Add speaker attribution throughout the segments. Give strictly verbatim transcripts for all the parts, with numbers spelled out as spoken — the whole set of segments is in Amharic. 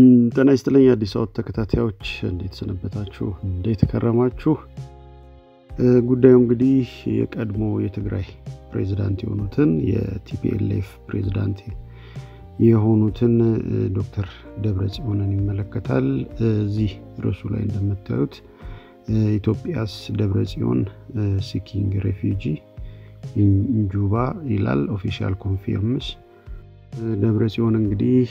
Speaker 1: ጤና ይስጥልኝ አዲስ አበባ ተከታታዮች እንዴት ሰነበታችሁ እንዴት ከረማችሁ ጉዳዩ እንግዲህ የቀድሞ የትግራይ ፕሬዝዳንት የሆኑትን የቲፒኤልኤፍ ፕሬዝዳንት የሆኑትን ዶክተር ደብረጽዮንን ይመለከታል እዚህ ርዕሱ ላይ እንደምታዩት ኢትዮጵያስ ደብረጽዮን seeking refugee in Juba ይላል ኦፊሻል ኮንፊርምስ ደብረጽዮን እንግዲህ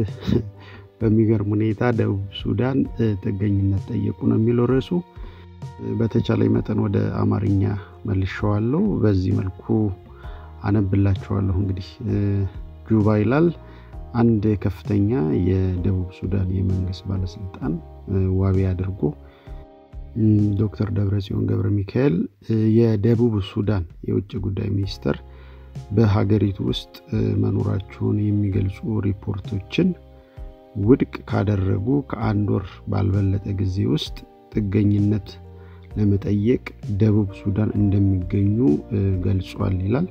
Speaker 1: በሚገርም ሁኔታ ደቡብ ሱዳን ጥገኝነት ጠየቁ ነው የሚለው ርዕሱ በተቻለ መጠን ወደ አማርኛ መልሼዋለሁ በዚህ መልኩ አነብላችኋለሁ እንግዲህ ጁባ ይላል አንድ ከፍተኛ የደቡብ ሱዳን የመንግስት ባለስልጣን ዋቢ አድርጎ ዶክተር ደብረጽዮን ገብረ ሚካኤል የደቡብ ሱዳን የውጭ ጉዳይ ሚኒስተር በሀገሪቱ ውስጥ መኖራቸውን የሚገልጹ ሪፖርቶችን ውድቅ ካደረጉ ከአንድ ወር ባልበለጠ ጊዜ ውስጥ ጥገኝነት ለመጠየቅ ደቡብ ሱዳን እንደሚገኙ ገልጿል ይላል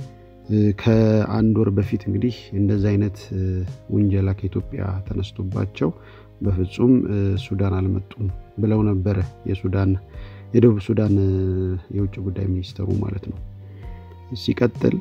Speaker 1: ከአንድ ወር በፊት እንግዲህ እንደዚህ አይነት ወንጀላ ከኢትዮጵያ ተነስቶባቸው በፍጹም ሱዳን አልመጡም ብለው ነበር የሱዳን የደቡብ ሱዳን የውጭ ጉዳይ ሚኒስተሩ ማለት ነው ሲቀጥል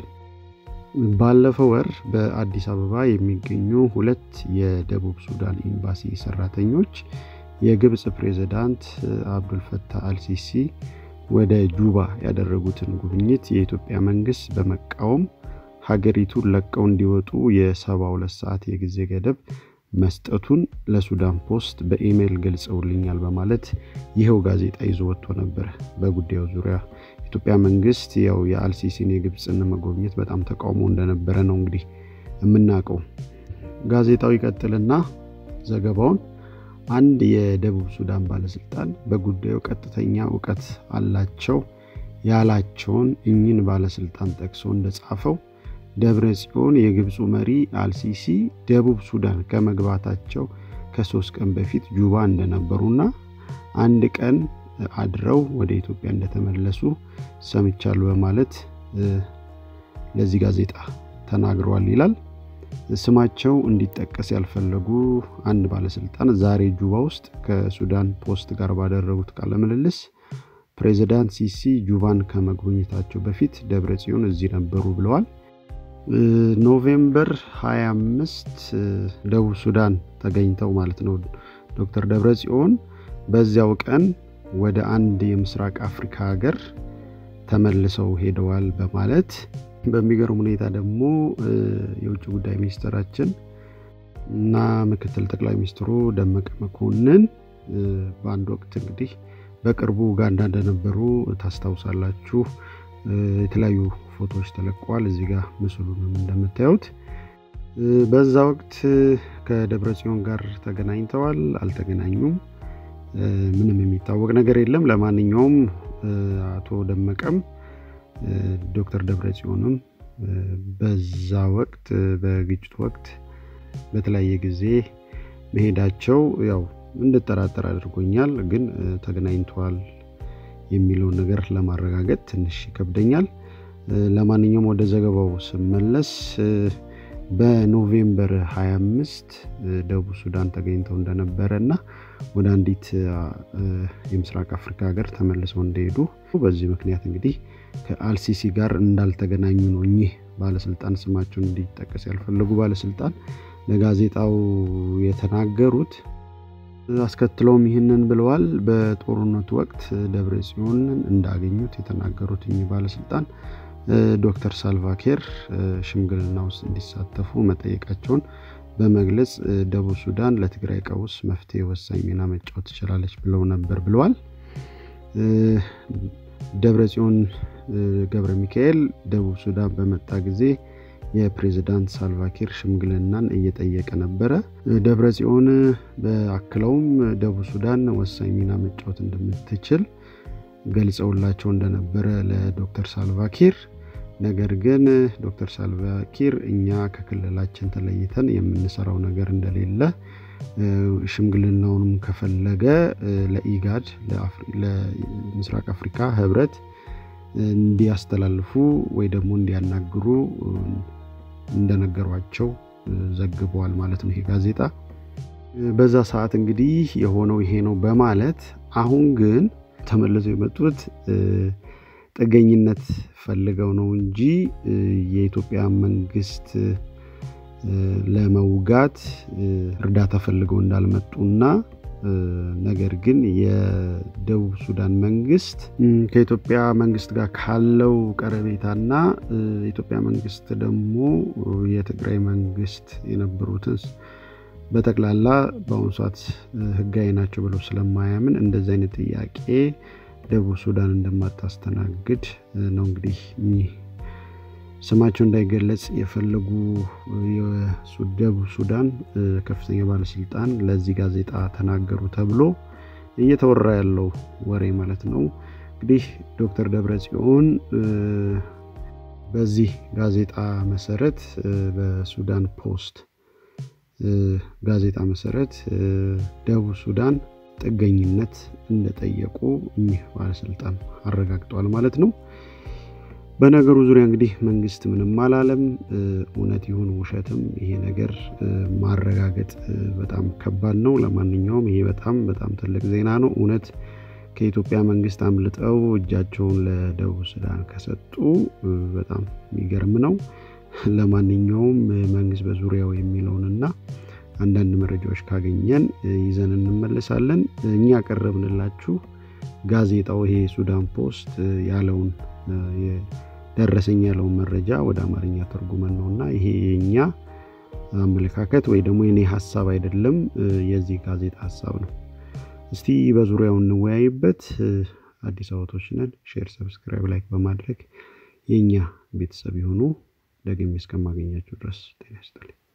Speaker 1: ባለፈው ወር በአዲስ አበባ የሚገኙ ሁለት የደቡብ ሱዳን ኤምባሲ ሰራተኞች የግብጽ ፕሬዝዳንት አብዱል ፈታህ አልሲሲ ወደ ጁባ ያደረጉትን ጉብኝት የኢትዮጵያ መንግስት በመቃወም ሀገሪቱን ለቀው እንዲወጡ የ72 ሰዓት የጊዜ ገደብ መስጠቱን ለሱዳን ፖስት በኢሜል ገልጸውልኛል በማለት ይሄው ጋዜጣ ይዞ ወጥቶ ነበር በጉዳዩ ዙሪያ ኢትዮጵያ መንግስት ያው የአልሲሲን የግብጽን መጎብኘት በጣም ተቃውሞ እንደነበረ ነው እንግዲህ የምናቀው ጋዜጣው ይቀጥልና ዘገባውን አንድ የደቡብ ሱዳን ባለስልጣን በጉዳዩ ቀጥተኛ ዕውቀት አላቸው ያላቸውን እኚህን ባለስልጣን ጠቅሶ እንደጻፈው ደብረጽዮን የግብጹ መሪ አልሲሲ ደቡብ ሱዳን ከመግባታቸው ከሶስት ቀን በፊት ጁባ እንደነበሩና አንድ ቀን አድረው ወደ ኢትዮጵያ እንደተመለሱ ሰምቻለሁ በማለት ለዚህ ጋዜጣ ተናግረዋል ይላል ስማቸው እንዲጠቀስ ያልፈለጉ አንድ ባለስልጣን ዛሬ ጁባ ውስጥ ከሱዳን ፖስት ጋር ባደረጉት ቃለ ምልልስ ፕሬዝዳንት ሲሲ ጁባን ከመጎብኘታቸው በፊት ደብረጽዮን እዚህ ነበሩ ብለዋል ኖቬምበር ሃያ አምስት ደቡብ ሱዳን ተገኝተው ማለት ነው ዶክተር ደብረጽዮን በዚያው ቀን ወደ አንድ የምስራቅ አፍሪካ ሀገር ተመልሰው ሄደዋል በማለት በሚገርም ሁኔታ ደግሞ የውጭ ጉዳይ ሚኒስተራችን እና ምክትል ጠቅላይ ሚኒስትሩ ደመቀ መኮንን በአንድ ወቅት እንግዲህ በቅርቡ ኡጋንዳ እንደነበሩ ታስታውሳላችሁ የተለያዩ ፎቶዎች ተለቀዋል እዚህ ጋር ምስሉንም እንደምታዩት በዛ ወቅት ከደብረጽዮን ጋር ተገናኝተዋል አልተገናኙም ምንም የሚታወቅ ነገር የለም ለማንኛውም አቶ ደመቀም ዶክተር ደብረጽዮንም በዛ ወቅት በግጭት ወቅት በተለያየ ጊዜ መሄዳቸው ያው እንደተጠራጠረ አድርጎኛል ግን ተገናኝተዋል የሚለው ነገር ለማረጋገጥ ትንሽ ይከብደኛል ለማንኛውም ወደ ዘገባው ስመለስ በኖቬምበር ሃያ አምስት ደቡብ ሱዳን ተገኝተው እንደነበረና ወደ አንዲት የምስራቅ አፍሪካ ሀገር ተመልሰው እንደሄዱ በዚህ ምክንያት እንግዲህ ከአልሲሲ ጋር እንዳልተገናኙ ነው እኚህ ባለስልጣን ስማቸው እንዲጠቀስ ያልፈለጉ ባለስልጣን ለጋዜጣው የተናገሩት አስከትለውም ይህንን ብለዋል በጦርነቱ ወቅት ደብረጽዮንን እንዳገኙት የተናገሩት እኚህ ባለስልጣን ዶክተር ሳልቫኪር ሽምግልና ውስጥ እንዲሳተፉ መጠየቃቸውን በመግለጽ ደቡብ ሱዳን ለትግራይ ቀውስ መፍትሄ ወሳኝ ሚና መጫወት ትችላለች ብለው ነበር ብለዋል ደብረጽዮን ገብረ ሚካኤል ደቡብ ሱዳን በመጣ ጊዜ የፕሬዝዳንት ሳልቫኪር ሽምግልናን እየጠየቀ ነበር ደብረጽዮን በአክለውም ደቡብ ሱዳን ወሳኝ ሚና መጫወት እንደምትችል ገልጸውላቸው እንደነበረ ለዶክተር ሳልቫኪር ነገር ግን ዶክተር ሳልቫኪር እኛ ከክልላችን ተለይተን የምንሰራው ነገር እንደሌለ ሽምግልናውንም ከፈለገ ለኢጋድ ለምስራቅ አፍሪካ ህብረት እንዲያስተላልፉ ወይ ደግሞ እንዲያናግሩ እንደነገሯቸው ዘግቧል ማለት ነው ይሄ ጋዜጣ በዛ ሰዓት እንግዲህ የሆነው ይሄ ነው በማለት አሁን ግን ተመልሰው የመጡት ጥገኝነት ፈልገው ነው እንጂ የኢትዮጵያ መንግስት ለመውጋት እርዳታ ፈልገው እንዳልመጡና ነገር ግን የደቡብ ሱዳን መንግስት ከኢትዮጵያ መንግስት ጋር ካለው ቀረቤታና የኢትዮጵያ መንግስት ደግሞ የትግራይ መንግስት የነበሩትን በተክላላ በአሁኑ ሰዓት ህጋዊ ናቸው ብለው ስለማያምን እንደዚህ አይነት ጥያቄ ደቡብ ሱዳን እንደማታስተናግድ ነው እንግዲህ ስማቸው እንዳይገለጽ የፈለጉ የደቡብ ሱዳን ከፍተኛ ባለስልጣን ለዚህ ጋዜጣ ተናገሩ ተብሎ እየተወራ ያለው ወሬ ማለት ነው። እንግዲህ ዶክተር ደብረጺዮን በዚህ ጋዜጣ መሰረት በሱዳን ፖስት ጋዜጣ መሰረት ደቡብ ሱዳን ጥገኝነት እንደጠየቁ እኚህ ባለስልጣን አረጋግጠዋል ማለት ነው። በነገሩ ዙሪያ እንግዲህ መንግስት ምንም አላለም። እውነት ይሁን ውሸትም ይሄ ነገር ማረጋገጥ በጣም ከባድ ነው። ለማንኛውም ይሄ በጣም በጣም ትልቅ ዜና ነው። እውነት ከኢትዮጵያ መንግስት አምልጠው እጃቸውን ለደቡብ ሱዳን ከሰጡ በጣም የሚገርም ነው። ለማንኛውም መንግስት በዙሪያው የሚለውንና አንዳንድ መረጃዎች ካገኘን ይዘን እንመለሳለን። እኛ ቀረብንላችሁ ጋዜጣው ይሄ ሱዳን ፖስት ያለውን የደረሰኝ ያለውን መረጃ ወደ አማርኛ ተርጉመን ነውና ይሄ የኛ አመለካከት ወይ ደግሞ የኔ ሐሳብ አይደለም፣ የዚህ ጋዜጣ ሐሳብ ነው። እስቲ በዙሪያው እንወያይበት። አዲስ አበባዎች ነን። ሼር፣ ሰብስክራይብ፣ ላይክ በማድረግ የኛ ቤተሰብ ይሁኑ። ደግሜ እስከማገኛችሁ ድረስ ጤና ይስጥልኝ።